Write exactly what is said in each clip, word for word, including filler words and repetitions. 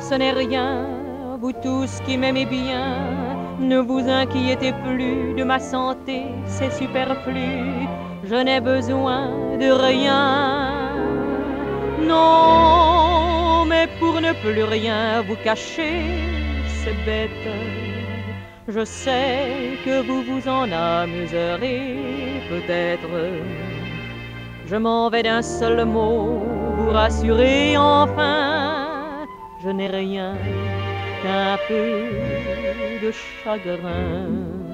ce n'est rien, vous tous qui m'aimez bien, ne vous inquiétez plus de ma santé, c'est superflu, je n'ai besoin de rien. Non, mais pour ne plus rien vous cacher, c'est bête. Je sais que vous vous en amuserez peut-être. Je m'en vais d'un seul mot vous rassurer enfin. Je n'ai rien qu'un peu de chagrin.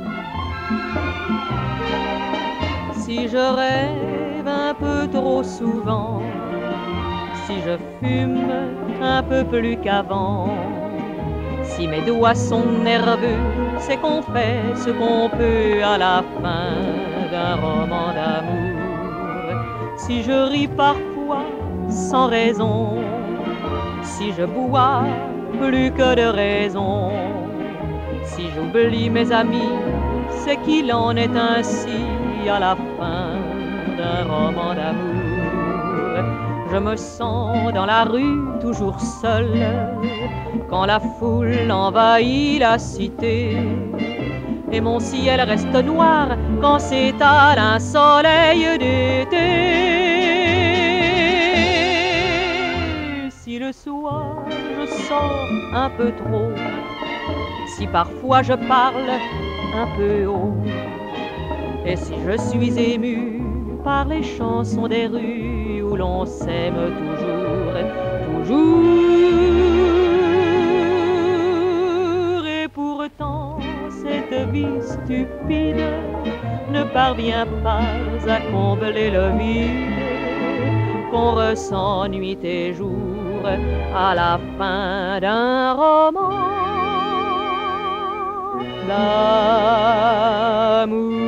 Si je rêve un peu trop souvent, si je fume un peu plus qu'avant, si mes doigts sont nerveux, c'est qu'on fait ce qu'on peut à la fin d'un roman d'amour. Si je ris parfois sans raison, si je bois plus que de raison, si j'oublie mes amis, c'est qu'il en est ainsi à la fin d'un roman d'amour. Je me sens dans la rue toujours seule, quand la foule envahit la cité, et mon ciel reste noir quand s'étale un soleil d'été. Si le soir je sors un peu trop, si parfois je parle un peu haut, et si je suis ému par les chansons des rues où l'on s'aime toujours, toujours, et pourtant cette vie stupide ne parvient pas à combler le vide qu'on ressent nuit et jour à la fin d'un roman d'amour.